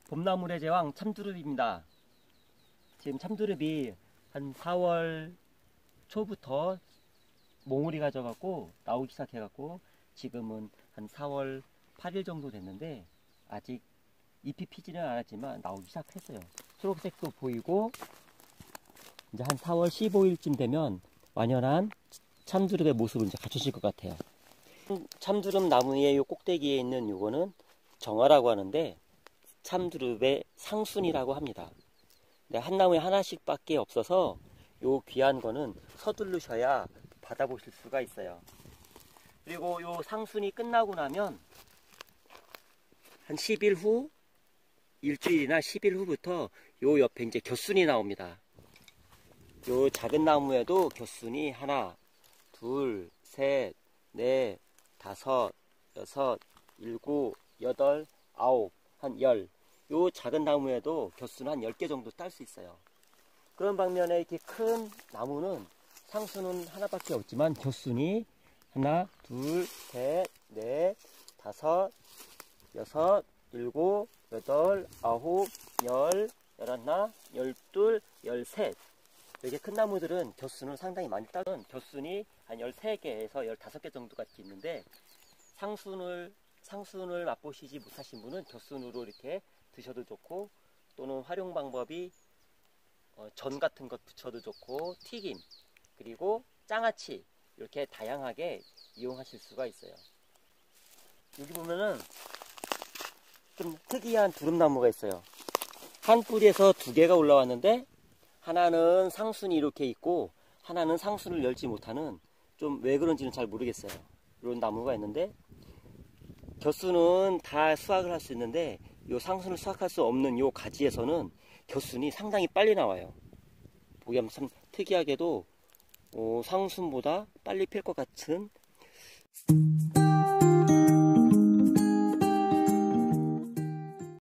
봄나물의 제왕 참두릅입니다. 지금 참두릅이 한 4월 초부터 몽울이 가져갖고 나오기 시작해갖고 지금은 한 4월 8일 정도 됐는데 아직 잎이 피지는 않았지만 나오기 시작했어요. 초록색도 보이고 이제 한 4월 15일쯤 되면 완연한 참두릅의 모습을 이제 갖추실 것 같아요. 참두릅 나무의 요 꼭대기에 있는 요거는 정화라고 하는데 참두릅의 상순이라고 합니다. 근데 한 나무에 하나씩 밖에 없어서 요 귀한 거는 서두르셔야 받아보실 수가 있어요. 그리고 요 상순이 끝나고 나면 한 10일 후, 일주일이나 10일 후부터 요 옆에 이제 겨순이 나옵니다. 요 작은 나무에도 겨순이 하나, 둘, 셋, 넷, 다섯, 여섯, 일곱, 여덟, 아홉, 한 열. 요 작은 나무에도 겨순 한 10개 정도 딸 수 있어요. 그런 방면에 이렇게 큰 나무는 상수는 하나밖에 없지만 겨순이 하나, 둘, 셋, 넷, 다섯, 여섯, 일곱, 여덟, 아홉, 열, 열하나, 열둘, 열셋. 이렇게 큰 나무들은 겨순을 상당히 많이 따는 겨순이 한 13개에서 15개 정도가 있는데 상순을 맛보시지 못하신 분은 겨순으로 이렇게 드셔도 좋고 또는 활용 방법이 전 같은 것 부쳐도 좋고 튀김 그리고 장아찌 이렇게 다양하게 이용하실 수가 있어요. 여기 보면은 좀 특이한 두릅나무가 있어요. 한 뿌리에서 2개가 올라왔는데 하나는 상순이 이렇게 있고 하나는 상순을 열지 못하는 좀 왜 그런지는 잘 모르겠어요. 이런 나무가 있는데 겨순은 다 수확을 할 수 있는데 요 상순을 수확할 수 없는 요 가지에서는 겨순이 상당히 빨리 나와요. 보기 하면 참 특이하게도 상순보다 빨리 필 것 같은